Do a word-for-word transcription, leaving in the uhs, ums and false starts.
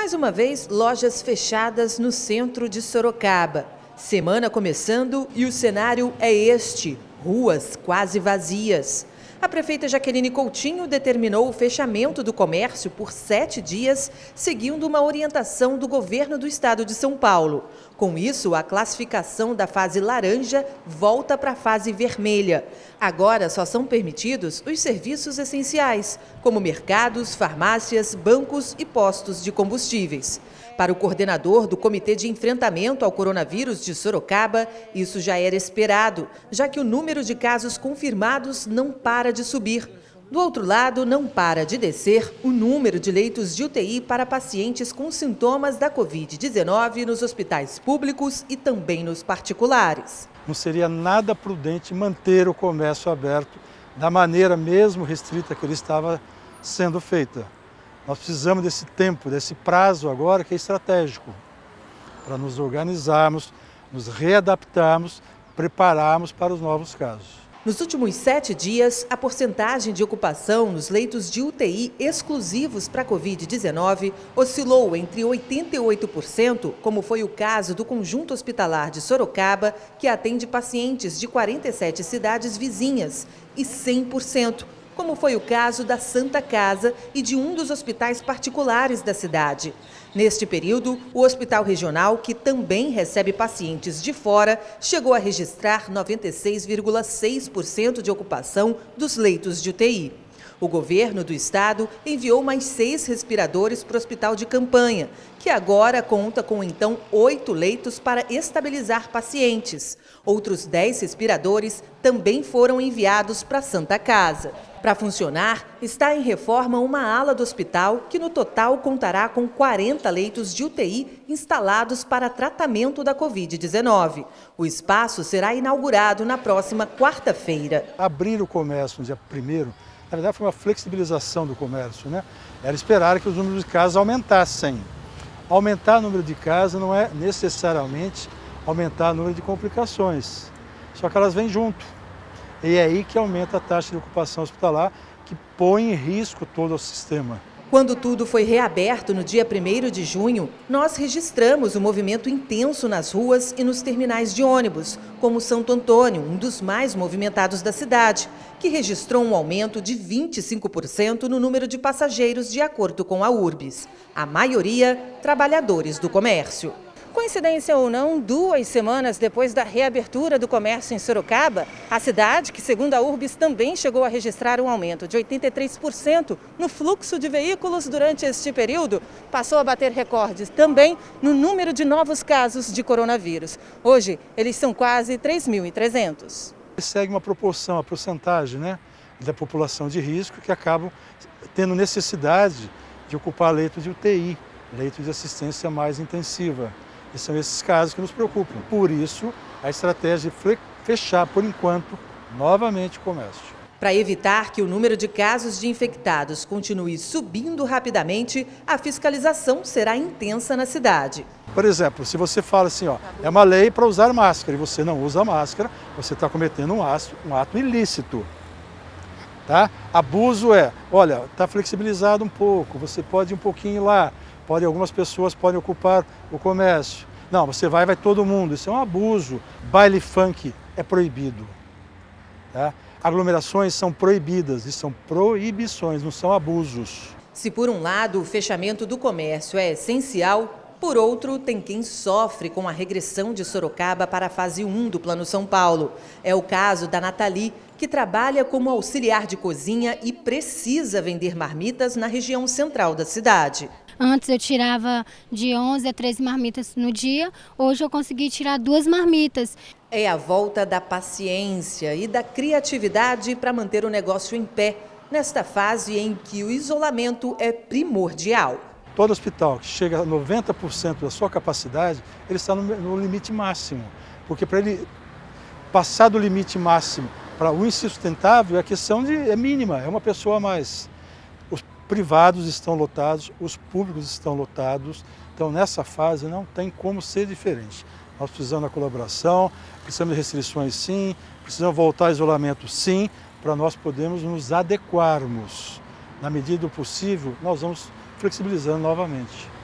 Mais uma vez, lojas fechadas no centro de Sorocaba. Semana começando e o cenário é este: ruas quase vazias. A prefeita Jaqueline Coutinho determinou o fechamento do comércio por sete dias, seguindo uma orientação do governo do estado de São Paulo. Com isso, a classificação da fase laranja volta para a fase vermelha. Agora só são permitidos os serviços essenciais, como mercados, farmácias, bancos e postos de combustíveis. Para o coordenador do Comitê de Enfrentamento ao Coronavírus de Sorocaba, isso já era esperado, já que o número de casos confirmados não para de subir. Do outro lado, não para de descer o número de leitos de U T I para pacientes com sintomas da covid dezenove nos hospitais públicos e também nos particulares. Não seria nada prudente manter o comércio aberto da maneira mesmo restrita que ele estava sendo feita. Nós precisamos desse tempo, desse prazo agora que é estratégico, para nos organizarmos, nos readaptarmos, prepararmos para os novos casos. Nos últimos sete dias, a porcentagem de ocupação nos leitos de U T I exclusivos para covid dezenove oscilou entre oitenta e oito por cento, como foi o caso do Conjunto Hospitalar de Sorocaba, que atende pacientes de quarenta e sete cidades vizinhas, e cem por cento. Como foi o caso da Santa Casa e de um dos hospitais particulares da cidade. Neste período, o Hospital Regional, que também recebe pacientes de fora, chegou a registrar noventa e seis vírgula seis por cento de ocupação dos leitos de U T I. O governo do estado enviou mais seis respiradores para o hospital de campanha, que agora conta com então oito leitos para estabilizar pacientes. Outros dez respiradores também foram enviados para a Santa Casa. Para funcionar, está em reforma uma ala do hospital que no total contará com quarenta leitos de U T I instalados para tratamento da covid dezenove. O espaço será inaugurado na próxima quarta-feira. Abrir o comércio no dia primeiro, na verdade foi uma flexibilização do comércio, né? Era esperar que os números de casos aumentassem. Aumentar o número de casos não é necessariamente aumentar o número de complicações, só que elas vêm junto. E é aí que aumenta a taxa de ocupação hospitalar, que põe em risco todo o sistema. Quando tudo foi reaberto no dia primeiro de junho, nós registramos o movimento intenso nas ruas e nos terminais de ônibus, como Santo Antônio, um dos mais movimentados da cidade, que registrou um aumento de vinte e cinco por cento no número de passageiros, de acordo com a Urbis. A maioria, trabalhadores do comércio. Coincidência ou não, duas semanas depois da reabertura do comércio em Sorocaba, a cidade, que segundo a Urbis também chegou a registrar um aumento de oitenta e três por cento no fluxo de veículos durante este período, passou a bater recordes também no número de novos casos de coronavírus. Hoje, eles são quase três mil e trezentos. Segue uma proporção, a porcentagem, né, da população de risco que acabam tendo necessidade de ocupar leitos de U T I, leitos de assistência mais intensiva. E são esses casos que nos preocupam. Por isso, a estratégia é fechar, por enquanto, novamente o comércio. Para evitar que o número de casos de infectados continue subindo rapidamente, a fiscalização será intensa na cidade. Por exemplo, se você fala assim, ó, é uma lei para usar máscara e você não usa máscara, você está cometendo um ato, um ato ilícito. Tá? Abuso é, olha, está flexibilizado um pouco, você pode ir um pouquinho lá. Pode, algumas pessoas podem ocupar o comércio. Não, você vai, vai todo mundo. Isso é um abuso. Baile funk é proibido. Tá? Aglomerações são proibidas e são proibições, não são abusos. Se por um lado o fechamento do comércio é essencial, por outro tem quem sofre com a regressão de Sorocaba para a fase um do Plano São Paulo. É o caso da Nathalie, que trabalha como auxiliar de cozinha e precisa vender marmitas na região central da cidade. Antes eu tirava de onze a treze marmitas no dia, hoje eu consegui tirar duas marmitas. É a volta da paciência e da criatividade para manter o negócio em pé, nesta fase em que o isolamento é primordial. Todo hospital que chega a noventa por cento da sua capacidade, ele está no, no limite máximo. Porque para ele passar do limite máximo para o insustentável, a questão de, é mínima, é uma pessoa a mais. Os privados estão lotados, os públicos estão lotados, então nessa fase não tem como ser diferente. Nós precisamos da colaboração, precisamos de restrições sim, precisamos voltar ao isolamento sim, para nós podermos nos adequarmos. Na medida do possível, nós vamos flexibilizando novamente.